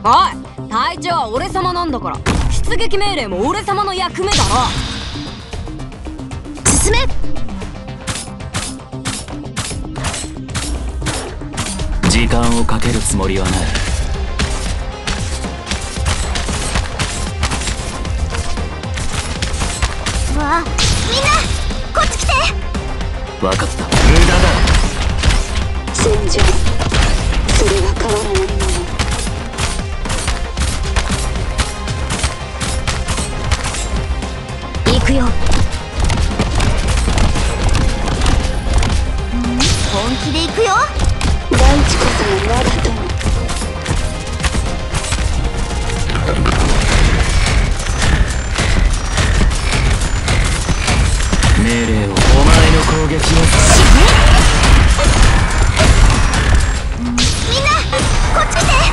おい、隊長は俺様なんだから出撃命令も俺様の役目だろ。 進め。 時間をかけるつもりはない。 わあ、みんなこっち来て。 分かった。無駄だ。 戦場、それは変わらないもの。行くよ。本気で行くよ。大地こそが我が友。 命令を。お前の攻撃を。 みんなこっち来て。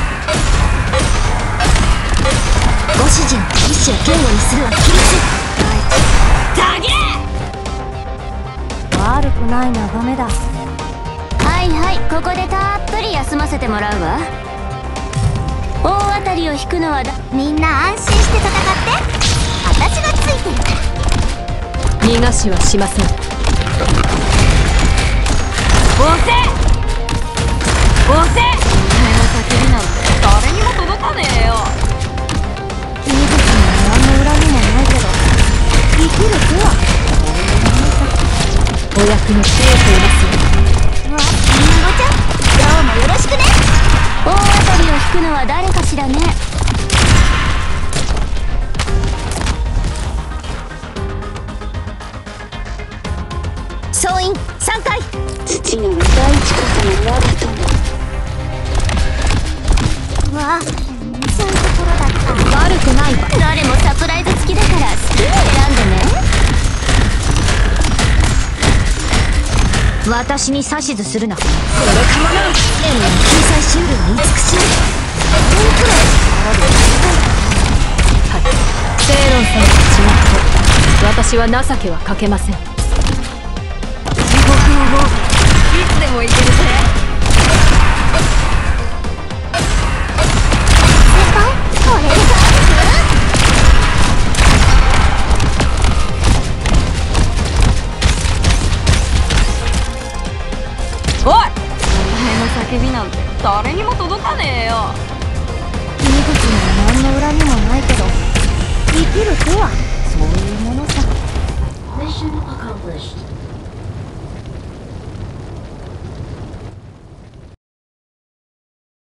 ご主人の意志を堅固にするは規律。 だげ悪くない眺めだ。はいはい、ここでたっぷり休ませてもらうわ。大当たりを引くのはみんな安心して戦って。私がついてる。 逃がしはしません。押せ押せ。お前の叫びなんて誰にも届かねえよ。 君たちには何の恨みもないけど、生きるとはお役に立てていますよ。 りんごちゃん、今日もよろしくね。大当たりを引くのは誰かしらね。総員3回。父なる大地こそが我が友。わあ、そういうところだった。 悪くないわ。 誰もサプライズ付きだから好きに選んでね。私に指図するな。これかもな。エミの救済シングルに慈しみ。 はい、セイロンさんと違って私は情けはかけません。地獄の門いつでも行けるぜ。 先輩、これでどうです？ おい、お前の叫びなんて誰にも届かねえよ。 君たちには何の恨みもないけど、生きるとはそういうものさ。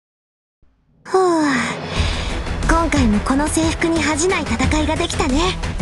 ふぅ、今回もこの制服に恥じない戦いができたね。